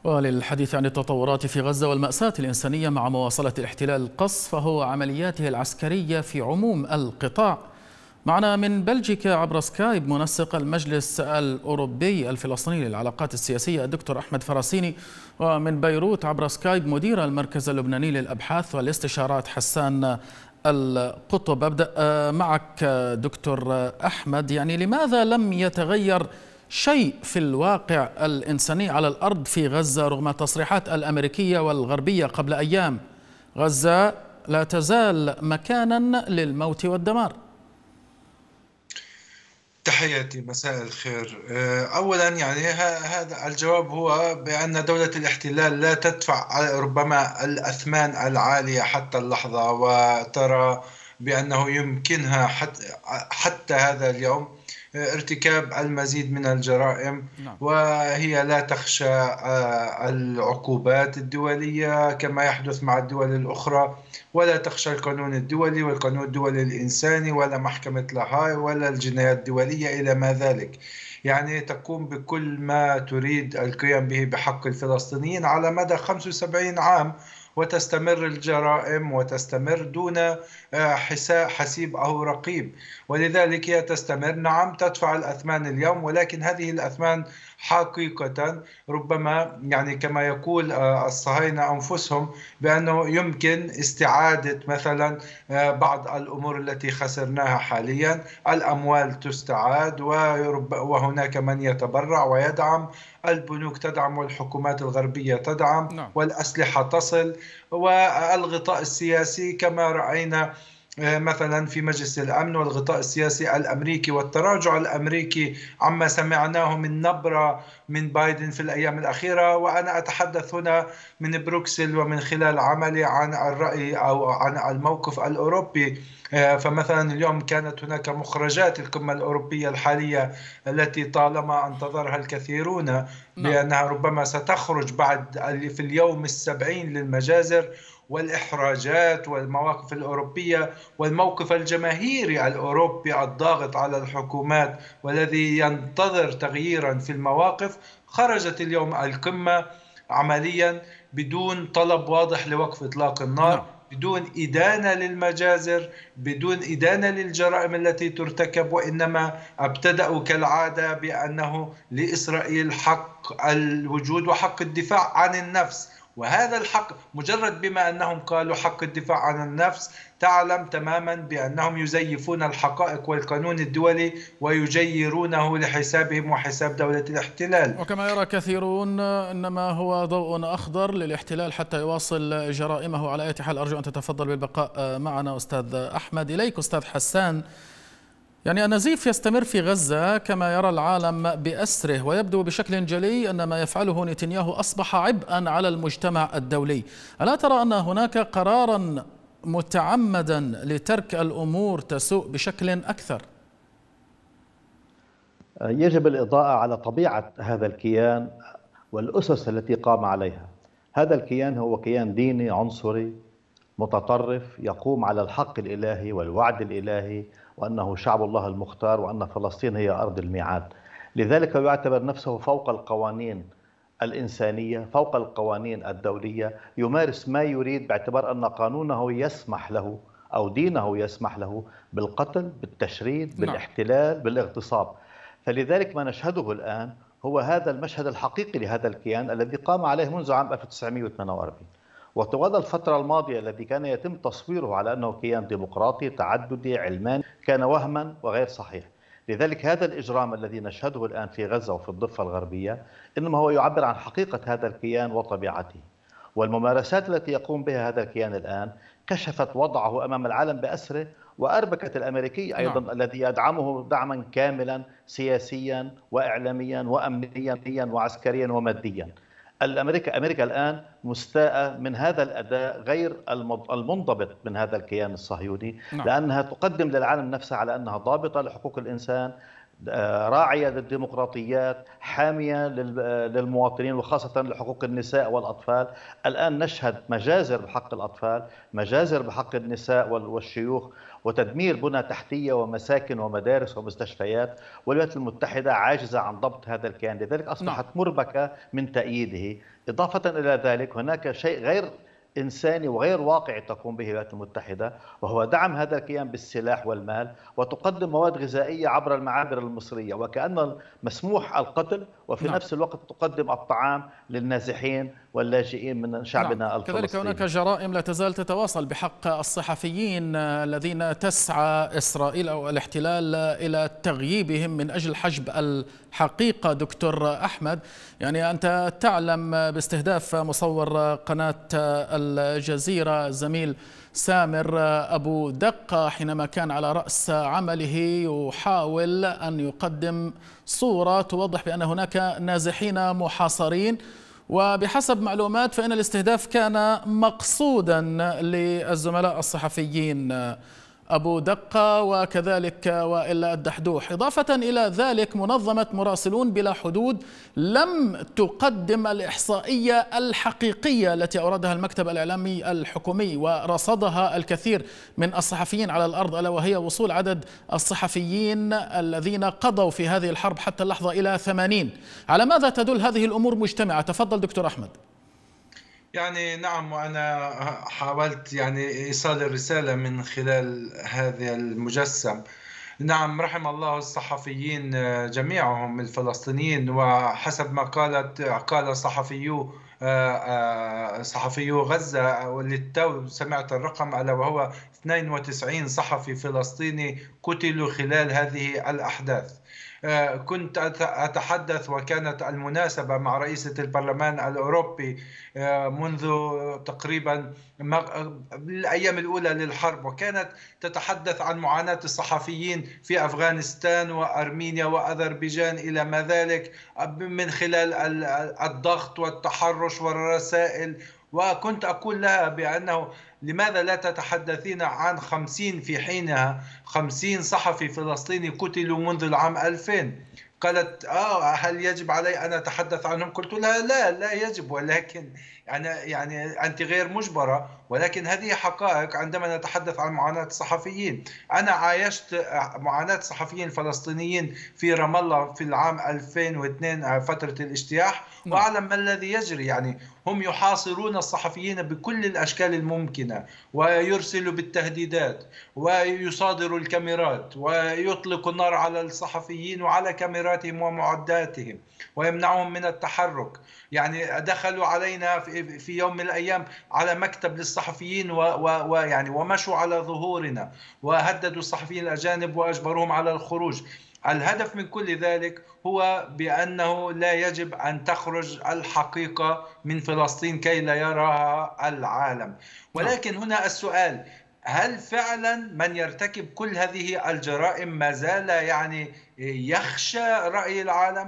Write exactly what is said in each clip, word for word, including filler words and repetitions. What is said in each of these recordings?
وللحديث عن التطورات في غزة والمأساة الإنسانية مع مواصلة الاحتلال القصف وهو عملياته العسكرية في عموم القطاع، معنا من بلجيكا عبر سكايب منسق المجلس الأوروبي الفلسطيني للعلاقات السياسية الدكتور أحمد فراسيني، ومن بيروت عبر سكايب مدير المركز اللبناني للأبحاث والاستشارات حسان القطب. أبدأ معك دكتور أحمد، يعني لماذا لم يتغير شيء في الواقع الإنساني على الأرض في غزة رغم التصريحات الأمريكية والغربية قبل أيام؟ غزة لا تزال مكانا للموت والدمار. تحياتي، مساء الخير. أولا يعني هذا الجواب هو بأن دولة الاحتلال لا تدفع ربما الأثمان العالية حتى اللحظة، وترى بأنه يمكنها حتى, حتى هذا اليوم ارتكاب المزيد من الجرائم، وهي لا تخشى العقوبات الدولية كما يحدث مع الدول الأخرى، ولا تخشى القانون الدولي والقانون الدولي الإنساني ولا محكمة لاهاي ولا الجنايات الدولية إلى ما ذلك. يعني تقوم بكل ما تريد القيام به بحق الفلسطينيين على مدى خمسة وسبعين عام، وتستمر الجرائم وتستمر دون حسيب أو رقيب، ولذلك هي تستمر. نعم تدفع الأثمان اليوم، ولكن هذه الأثمان حقيقة ربما يعني كما يقول الصهاينة أنفسهم بأنه يمكن استعادة مثلا بعض الأمور التي خسرناها حاليا. الأموال تستعاد، وهناك من يتبرع ويدعم، البنوك تدعم والحكومات الغربية تدعم، والأسلحة تصل، والغطاء السياسي كما رأينا مثلا في مجلس الأمن والغطاء السياسي الأمريكي والتراجع الأمريكي عما سمعناه من نبرة من بايدن في الأيام الأخيرة. وأنا أتحدث هنا من بروكسل ومن خلال عملي عن الرأي أو عن الموقف الأوروبي. فمثلا اليوم كانت هناك مخرجات القمة الأوروبية الحالية التي طالما انتظرها الكثيرون بأنها ربما ستخرج بعد في اليوم السبعين للمجازر والإحراجات والمواقف الأوروبية والموقف الجماهيري الأوروبي الضاغط على الحكومات والذي ينتظر تغييرا في المواقف. خرجت اليوم القمة عمليا بدون طلب واضح لوقف إطلاق النار، بدون إدانة للمجازر، بدون إدانة للجرائم التي ترتكب، وإنما ابتدأوا كالعادة بأنه لإسرائيل حق الوجود وحق الدفاع عن النفس. وهذا الحق مجرد بما أنهم قالوا حق الدفاع عن النفس، تعلم تماما بأنهم يزيفون الحقائق والقانون الدولي ويجيرونه لحسابهم وحساب دولة الاحتلال. وكما يرى كثيرون إنما هو ضوء أخضر للاحتلال حتى يواصل جرائمه. على أي حال أرجو أن تتفضل بالبقاء معنا أستاذ أحمد. إليك أستاذ حسان، يعني النزيف يستمر في غزة كما يرى العالم بأسره، ويبدو بشكل جلي أن ما يفعله نتنياهو أصبح عبئا على المجتمع الدولي. ألا ترى أن هناك قرارا متعمدا لترك الأمور تسوء بشكل أكثر؟ يجب الإضاءة على طبيعة هذا الكيان والأسس التي قام عليها. هذا الكيان هو كيان ديني عنصري متطرف يقوم على الحق الإلهي والوعد الإلهي وأنه شعب الله المختار وأن فلسطين هي أرض الميعاد. لذلك يعتبر نفسه فوق القوانين الإنسانية، فوق القوانين الدولية، يمارس ما يريد باعتبار أن قانونه يسمح له أو دينه يسمح له بالقتل، بالتشريد، بالاحتلال، بالاغتصاب. فلذلك ما نشهده الآن هو هذا المشهد الحقيقي لهذا الكيان الذي قام عليه منذ عام ألف وتسعمئة وثمانية وأربعين. وطوال الفترة الماضية الذي كان يتم تصويره على أنه كيان ديمقراطي تعددي علماني كان وهما وغير صحيح. لذلك هذا الإجرام الذي نشهده الآن في غزة وفي الضفة الغربية إنما هو يعبر عن حقيقة هذا الكيان وطبيعته. والممارسات التي يقوم بها هذا الكيان الآن كشفت وضعه أمام العالم بأسره، وأربكت الأمريكي أيضا نعم. الذي يدعمه دعما كاملا سياسيا وإعلاميا وأمنيا وعسكريا وماديا. الأمريكا أمريكا الآن مستاءة من هذا الأداء غير المنضبط من هذا الكيان الصهيوني، نعم. لأنها تقدم للعالم نفسه على أنها ضابطة لحقوق الإنسان، راعية للديمقراطيات، حامية للمواطنين وخاصة لحقوق النساء والأطفال. الآن نشهد مجازر بحق الأطفال، مجازر بحق النساء والشيوخ، وتدمير بنى تحتية ومساكن ومدارس ومستشفيات، والولايات المتحدة عاجزة عن ضبط هذا الكيان، لذلك أصبحت مربكة من تأييده. إضافة إلى ذلك هناك شيء غير إنساني وغير واقعي تقوم به الولايات المتحدة، وهو دعم هذا الكيان بالسلاح والمال، وتقدم مواد غذائية عبر المعابر المصرية، وكأن مسموح القتل، وفي نعم. نفس الوقت تقدم الطعام للنازحين واللاجئين من شعبنا نعم. الفلسطيني. كذلك هناك جرائم لا تزال تتواصل بحق الصحفيين الذين تسعى إسرائيل أو الاحتلال إلى تغييبهم من أجل حجب الحقيقة. دكتور أحمد، يعني أنت تعلم باستهداف مصور قناة الجزيرة زميل سامر أبو دقة حينما كان على رأس عمله يحاول أن يقدم صورة توضح بأن هناك نازحين محاصرين، وبحسب معلومات فإن الاستهداف كان مقصودا للزملاء الصحفيين أبو دقة وكذلك وائل الدحدوح. إضافة إلى ذلك منظمة مراسلون بلا حدود لم تقدم الإحصائية الحقيقية التي أوردها المكتب الإعلامي الحكومي ورصدها الكثير من الصحفيين على الأرض، ألا وهي وصول عدد الصحفيين الذين قضوا في هذه الحرب حتى اللحظة إلى ثمانين. على ماذا تدل هذه الأمور مجتمعة؟ تفضل دكتور أحمد. يعني نعم، وأنا حاولت يعني إيصال الرسالة من خلال هذا المجسم. نعم، رحم الله الصحفيين جميعهم الفلسطينيين، وحسب ما قالت قال صحفيو صحفيو غزة، وللتو سمعت الرقم ألا وهو اثنين وتسعين صحفي فلسطيني قتلوا خلال هذه الأحداث. كنت أتحدث وكانت المناسبة مع رئيسة البرلمان الأوروبي منذ تقريبا الأيام الأولى للحرب، وكانت تتحدث عن معاناة الصحفيين في أفغانستان وأرمينيا وأذربيجان إلى ما ذلك من خلال الضغط والتحرش والرسائل. وكنت أقول لها بأنه لماذا لا تتحدثين عن خمسين في حينها خمسين صحفي فلسطيني قتلوا منذ العام ألفين؟ قالت آه هل يجب علي أن أتحدث عنهم؟ قلت لها لا لا يجب، ولكن يعني يعني أنت غير مجبرة، ولكن هذه حقائق عندما نتحدث عن معاناة الصحفيين. أنا عايشت معاناة الصحفيين الفلسطينيين في رام الله في العام ألفين واثنين فترة الاجتياح، وأعلم ما الذي يجري. يعني هم يحاصرون الصحفيين بكل الأشكال الممكنة، ويرسلوا بالتهديدات، ويصادروا الكاميرات، ويطلقوا النار على الصحفيين وعلى كاميراتهم ومعداتهم، ويمنعهم من التحرك. يعني دخلوا علينا في يوم من الأيام على مكتب للصحفيين ويعني ومشوا على ظهورنا، وهددوا الصحفيين الأجانب وأجبروهم على الخروج. الهدف من كل ذلك هو بأنه لا يجب أن تخرج الحقيقة من فلسطين كي لا يراها العالم. ولكن هنا السؤال، هل فعلا من يرتكب كل هذه الجرائم ما زال يعني يخشى رأي العالم؟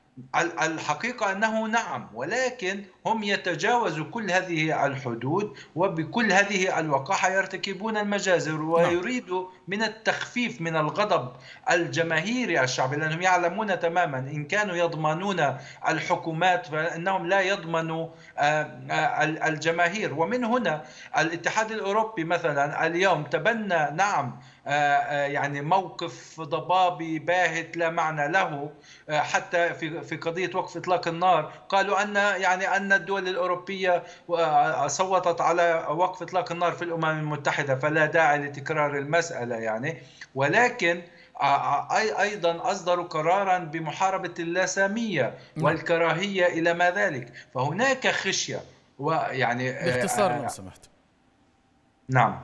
الحقيقة أنه نعم، ولكن هم يتجاوزوا كل هذه الحدود، وبكل هذه الوقاحة يرتكبون المجازر، ويريدوا من التخفيف من الغضب الجماهيري الشعبي، لأنهم يعلمون تماما إن كانوا يضمنون الحكومات فإنهم لا يضمنوا الجماهير. ومن هنا الاتحاد الأوروبي مثلا اليوم تبنى نعم يعني موقف ضبابي باهت لا معنى له، حتى في في قضية وقف إطلاق النار قالوا أن يعني أن الدول الأوروبية صوتت على وقف إطلاق النار في الأمم المتحدة، فلا داعي لتكرار المسألة يعني. ولكن أيضا أصدروا قرارا بمحاربة اللاسامية والكراهية إلى ما ذلك، فهناك خشية. ويعني باختصار لو سمحت. نعم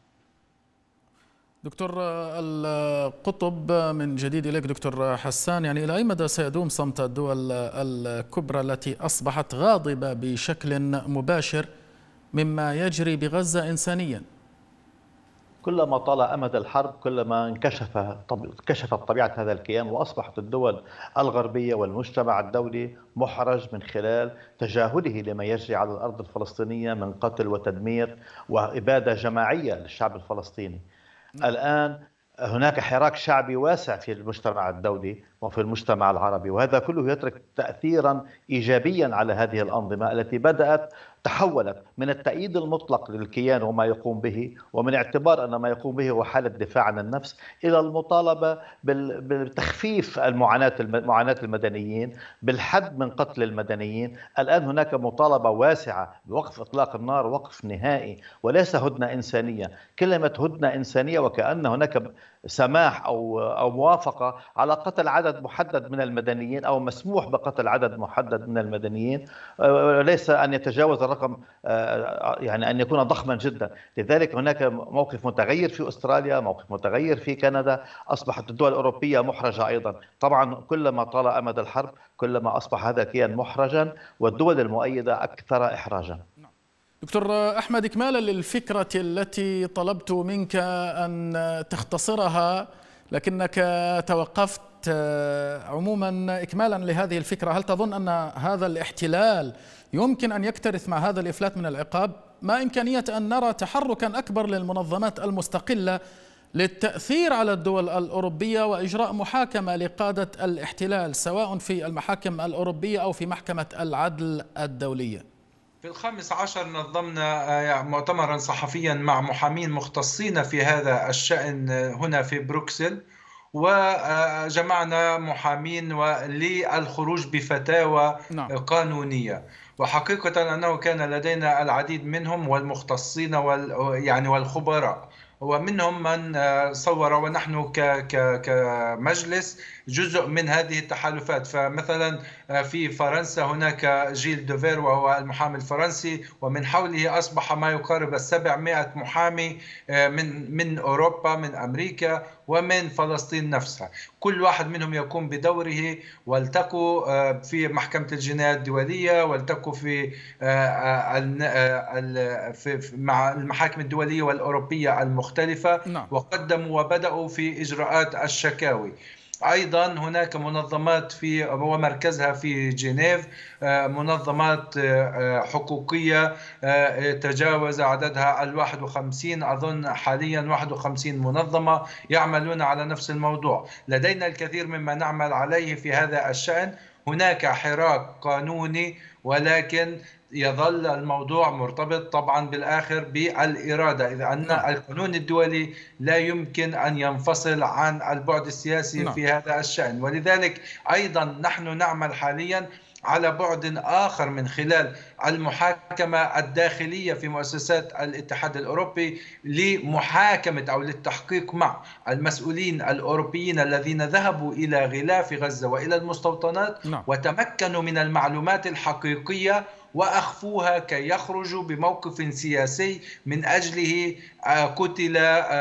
دكتور القطب، من جديد إليك دكتور حسان، يعني إلى أي مدى سيدوم صمت الدول الكبرى التي أصبحت غاضبة بشكل مباشر مما يجري بغزة إنسانيا؟ كلما طال أمد الحرب كلما انكشف انكشفت طبيعة هذا الكيان، وأصبحت الدول الغربية والمجتمع الدولي محرج من خلال تجاهله لما يجري على الأرض الفلسطينية من قتل وتدمير وإبادة جماعية للشعب الفلسطيني. الآن هناك حراك شعبي واسع في المجتمع الدولي وفي المجتمع العربي، وهذا كله يترك تأثيرا إيجابيا على هذه الأنظمة التي بدأت تحولت من التأييد المطلق للكيان وما يقوم به، ومن اعتبار أن ما يقوم به هو حالة دفاع عن النفس، إلى المطالبة بتخفيف المعاناة معاناة المدنيين، بالحد من قتل المدنيين. الآن هناك مطالبة واسعة بوقف إطلاق النار، وقف نهائي وليس هدنة إنسانية. كلمة هدنة إنسانية وكأن هناك سماح أو أو موافقة على قتل عدد محدد من المدنيين، أو مسموح بقتل عدد محدد من المدنيين، ليس أن يتجاوز الرقم، يعني أن يكون ضخما جدا. لذلك هناك موقف متغير في أستراليا، موقف متغير في كندا، أصبحت الدول الأوروبية محرجة أيضا. طبعا كلما طال أمد الحرب كلما أصبح هذا الكيان محرجا، والدول المؤيدة أكثر إحراجا. دكتور أحمد، إكمالا للفكرة التي طلبت منك أن تختصرها لكنك توقفت، عموما إكمالا لهذه الفكرة، هل تظن أن هذا الاحتلال يمكن أن يكترث مع هذا الإفلات من العقاب؟ ما إمكانية أن نرى تحركا أكبر للمنظمات المستقلة للتأثير على الدول الأوروبية وإجراء محاكمة لقادة الاحتلال، سواء في المحاكم الأوروبية أو في محكمة العدل الدولية؟ في الخامس عشر نظمنا مؤتمرا صحفيا مع محامين مختصين في هذا الشأن هنا في بروكسل، وجمعنا محامين للخروج بفتاوى قانونية. وحقيقة أنه كان لدينا العديد منهم والمختصين وال يعني والخبراء، ومنهم من صور، ونحن كمجلس جزء من هذه التحالفات. فمثلا في فرنسا هناك جيل دوفير وهو المحامي الفرنسي، ومن حوله أصبح ما يقارب السبعمائة محامي من من أوروبا، من أمريكا، ومن فلسطين نفسها. كل واحد منهم يقوم بدوره، والتقوا في محكمة الجناية الدولية، والتقوا في مع المحاكم الدولية والأوروبية المختلفة، وقدموا وبدأوا في إجراءات الشكاوي. أيضا هناك منظمات في ومركزها في جنيف، منظمات حقوقية تجاوز عددها الواحد وخمسين، أظن حاليا واحد وخمسين منظمة يعملون على نفس الموضوع. لدينا الكثير مما نعمل عليه في هذا الشأن. هناك حراك قانوني، ولكن يظل الموضوع مرتبط طبعا بالآخر بالإرادة، إذ أن القانون الدولي لا يمكن أن ينفصل عن البعد السياسي في هذا الشأن. ولذلك أيضا نحن نعمل حاليا على بعد آخر من خلال المحاكمة الداخلية في مؤسسات الاتحاد الأوروبي لمحاكمة أو للتحقيق مع المسؤولين الأوروبيين الذين ذهبوا إلى غلاف غزة وإلى المستوطنات وتمكنوا من المعلومات الحقيقية وأخفوها كي يخرجوا بموقف سياسي من أجله قتل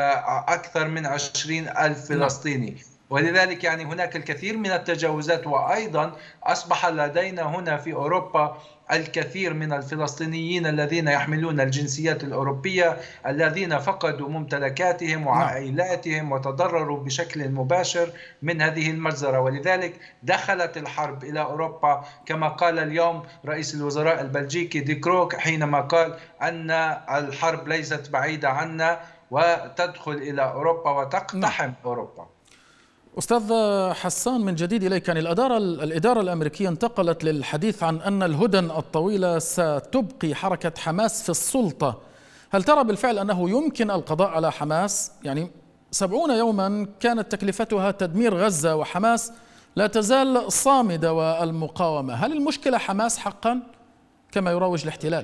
أكثر من عشرين ألف فلسطيني. ولذلك يعني هناك الكثير من التجاوزات. وأيضا أصبح لدينا هنا في أوروبا الكثير من الفلسطينيين الذين يحملون الجنسيات الأوروبية، الذين فقدوا ممتلكاتهم وعائلاتهم وتضرروا بشكل مباشر من هذه المجزرة. ولذلك دخلت الحرب إلى أوروبا، كما قال اليوم رئيس الوزراء البلجيكي دي كروك حينما قال أن الحرب ليست بعيدة عنا وتدخل إلى أوروبا وتقتحم أوروبا. أستاذ حسان، من جديد إليك. يعني الإدارة الإدارة الأمريكية انتقلت للحديث عن أن الهدن الطويلة ستبقي حركة حماس في السلطة. هل ترى بالفعل أنه يمكن القضاء على حماس؟ يعني سبعون يوما كانت تكلفتها تدمير غزة، وحماس لا تزال صامدة والمقاومة. هل المشكلة حماس حقا كما يروج الاحتلال؟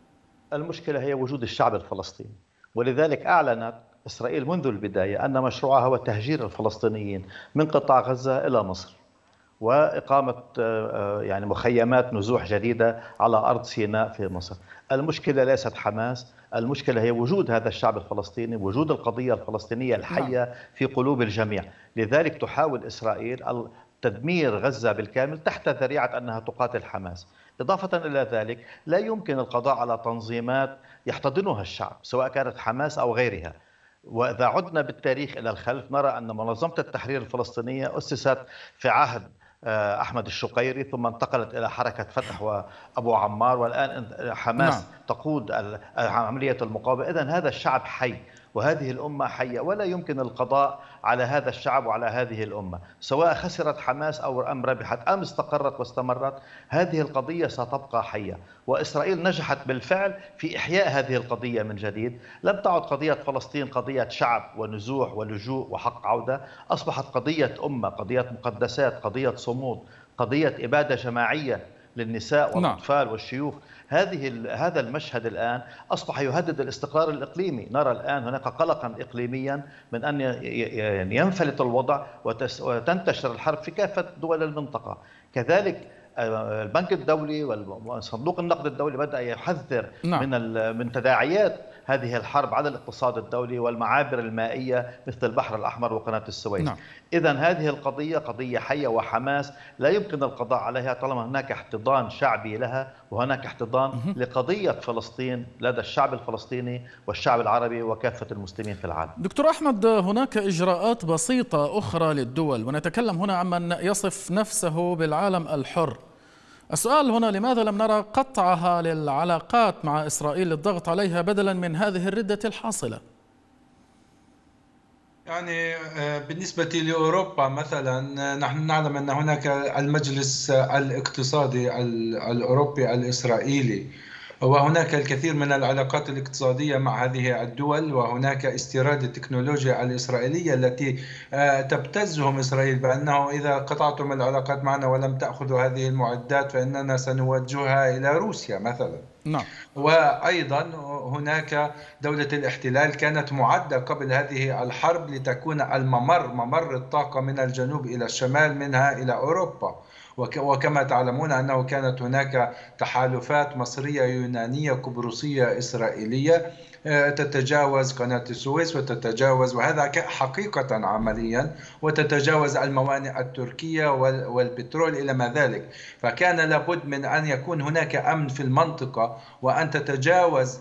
المشكلة هي وجود الشعب الفلسطيني، ولذلك أعلنت إسرائيل منذ البداية أن مشروعها هو تهجير الفلسطينيين من قطاع غزة إلى مصر، وإقامة يعني مخيمات نزوح جديدة على أرض سيناء في مصر. المشكلة ليست حماس، المشكلة هي وجود هذا الشعب الفلسطيني، وجود القضية الفلسطينية الحية في قلوب الجميع. لذلك تحاول إسرائيل تدمير غزة بالكامل تحت ذريعة أنها تقاتل حماس. إضافة إلى ذلك لا يمكن القضاء على تنظيمات يحتضنها الشعب سواء كانت حماس أو غيرها. وإذا عدنا بالتاريخ إلى الخلف نرى أن منظمة التحرير الفلسطينية أسست في عهد أحمد الشقيري، ثم انتقلت إلى حركة فتح وأبو عمار، والآن حماس نعم. تقود عملية المقاومة. إذن هذا الشعب حي، وهذه الأمة حية، ولا يمكن القضاء على هذا الشعب وعلى هذه الأمة، سواء خسرت حماس أو أم ربحت أم استقرت واستمرت، هذه القضية ستبقى حية. وإسرائيل نجحت بالفعل في إحياء هذه القضية من جديد. لم تعد قضية فلسطين قضية شعب ونزوح ولجوء وحق عودة، أصبحت قضية أمة، قضية مقدسات، قضية صمود، قضية إبادة جماعية للنساء والأطفال والشيوخ. هذه هذا المشهد الآن أصبح يهدد الاستقرار الإقليمي. نرى الآن هناك قلقا إقليميا من أن ينفلت الوضع وتنتشر الحرب في كافة دول المنطقة. كذلك البنك الدولي وصندوق النقد الدولي بدأ يحذر نعم. من من تداعيات هذه الحرب على الاقتصاد الدولي والمعابر المائية مثل البحر الأحمر وقناة السويس. نعم. إذن هذه القضية قضية حية، وحماس لا يمكن القضاء عليها طالما هناك احتضان شعبي لها، وهناك احتضان مه. لقضية فلسطين لدى الشعب الفلسطيني والشعب العربي وكافة المسلمين في العالم. دكتور أحمد، هناك إجراءات بسيطة أخرى للدول، ونتكلم هنا عمن يصف نفسه بالعالم الحر. السؤال هنا: لماذا لم نرى قطعها للعلاقات مع إسرائيل للضغط عليها بدلا من هذه الردة الحاصلة؟ يعني بالنسبة لأوروبا مثلا، نحن نعلم أن هناك المجلس الاقتصادي الأوروبي الإسرائيلي، وهناك الكثير من العلاقات الاقتصادية مع هذه الدول، وهناك استيراد التكنولوجيا الإسرائيلية التي تبتزهم إسرائيل بأنه إذا قطعتم العلاقات معنا ولم تأخذوا هذه المعدات فإننا سنوجهها إلى روسيا مثلا. نعم. وأيضا هناك دولة الاحتلال كانت معدة قبل هذه الحرب لتكون الممر ممر الطاقة من الجنوب إلى الشمال منها إلى أوروبا. وكما تعلمون أنه كانت هناك تحالفات مصرية يونانية قبرصية إسرائيلية تتجاوز قناة السويس وتتجاوز، وهذا حقيقة عمليا، وتتجاوز الموانئ التركية والبترول إلى ما ذلك. فكان لابد من أن يكون هناك أمن في المنطقة، وأن تتجاوز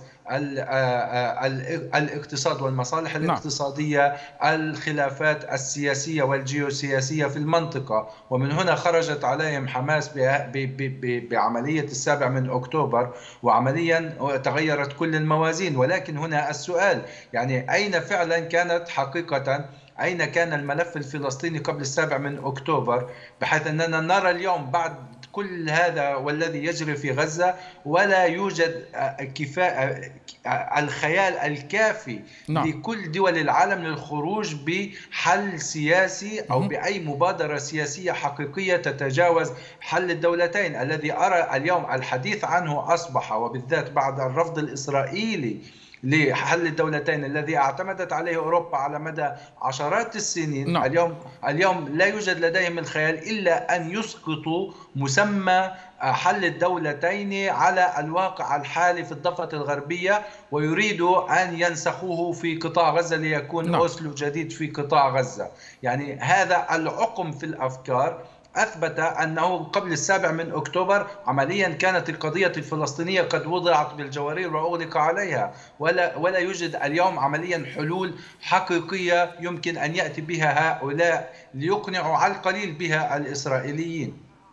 الاقتصاد والمصالح الاقتصادية الخلافات السياسية والجيوسياسية في المنطقة. ومن هنا خرجت عليهم حماس بعملية السابع من أكتوبر، وعمليا تغيرت كل الموازين. ولكن هنا السؤال، يعني أين فعلا كانت حقيقة، أين كان الملف الفلسطيني قبل السابع من أكتوبر، بحيث أننا نرى اليوم بعد كل هذا والذي يجري في غزة ولا يوجد كفاءة الخيال الكافي نعم. لكل دول العالم للخروج بحل سياسي أو بأي مبادرة سياسية حقيقية تتجاوز حل الدولتين، الذي أرى اليوم الحديث عنه أصبح، وبالذات بعد الرفض الإسرائيلي لحل الدولتين الذي اعتمدت عليه أوروبا على مدى عشرات السنين. نعم. اليوم اليوم لا يوجد لديهم الخيال إلا أن يسقطوا مسمى حل الدولتين على الواقع الحالي في الضفة الغربية، ويريدوا أن ينسخوه في قطاع غزة ليكون نعم. أوسلو جديد في قطاع غزة. يعني هذا العقم في الأفكار أثبت أنه قبل السابع من أكتوبر عمليا كانت القضية الفلسطينية قد وضعت بالجوارير وأغلق عليها، ولا, ولا يوجد اليوم عمليا حلول حقيقية يمكن أن يأتي بها هؤلاء ليقنعوا على القليل بها الإسرائيليين.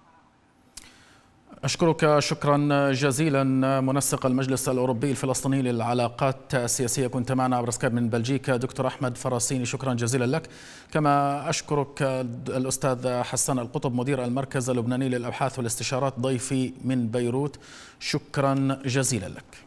أشكرك شكرا جزيلا منسق المجلس الأوروبي الفلسطيني للعلاقات السياسية، كنت معنا عبر سكايب من بلجيكا دكتور أحمد فراسيني، شكرا جزيلا لك. كما أشكرك الأستاذ حسان القطب مدير المركز اللبناني للأبحاث والاستشارات ضيفي من بيروت، شكرا جزيلا لك.